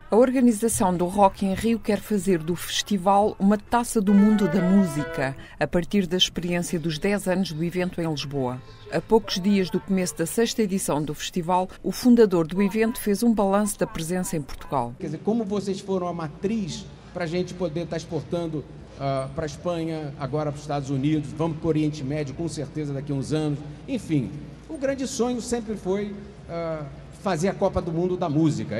A organização do Rock in Rio quer fazer do festival uma taça do mundo da música, a partir da experiência dos 10 anos do evento em Lisboa. A poucos dias do começo da 6ª edição do festival, o fundador do evento fez um balanço da presença em Portugal. Quer dizer, como vocês foram a matriz para a gente poder estar exportando para a Espanha, agora para os Estados Unidos, vamos para o Oriente Médio, com certeza daqui a uns anos. Enfim, o grande sonho sempre foi fazer a Copa do Mundo da música.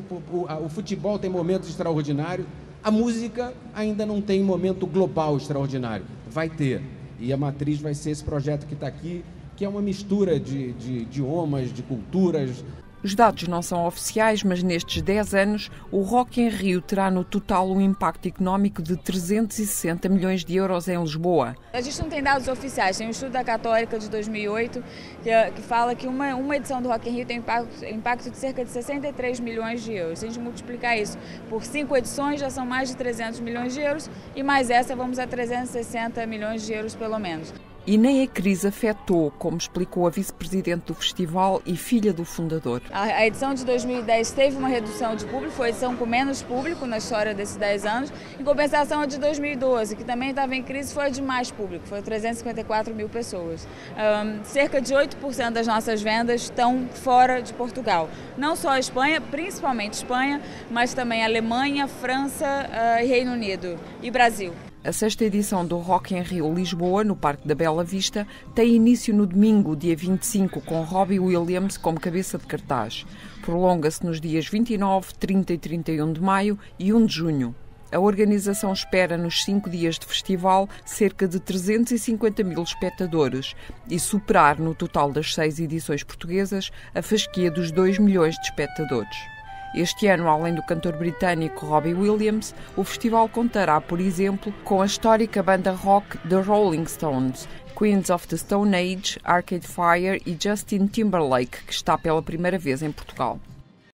O futebol tem momentos extraordinários, a música ainda não tem momento global extraordinário. Vai ter. E a matriz vai ser esse projeto que está aqui, que é uma mistura de idiomas, de culturas. Os dados não são oficiais, mas nestes 10 anos, o Rock in Rio terá no total um impacto económico de 360 milhões de euros em Lisboa. A gente não tem dados oficiais, tem um estudo da Católica de 2008 que fala que uma edição do Rock in Rio tem impacto de cerca de 63 milhões de euros. Se a gente multiplicar isso por 5 edições, já são mais de 300 milhões de euros e mais essa vamos a 360 milhões de euros pelo menos. E nem a crise afetou, como explicou a vice-presidente do festival e filha do fundador. A edição de 2010 teve uma redução de público, foi a edição com menos público na história desses 10 anos. Em compensação, a de 2012, que também estava em crise, foi a de mais público, foi 354 mil pessoas. Cerca de 8% das nossas vendas estão fora de Portugal. Não só a Espanha, principalmente Espanha, mas também Alemanha, França, Reino Unido e Brasil. A 6ª edição do Rock in Rio Lisboa, no Parque da Bela Vista, tem início no domingo, dia 25, com Robbie Williams como cabeça de cartaz. Prolonga-se nos dias 29, 30 e 31 de maio e 1 de junho. A organização espera, nos 5 dias de festival, cerca de 350 mil espectadores e superar, no total das 6 edições portuguesas, a fasquia dos 2 milhões de espectadores. Este ano, além do cantor britânico Robbie Williams, o festival contará, por exemplo, com a histórica banda rock The Rolling Stones, Queens of the Stone Age, Arcade Fire e Justin Timberlake, que está pela primeira vez em Portugal.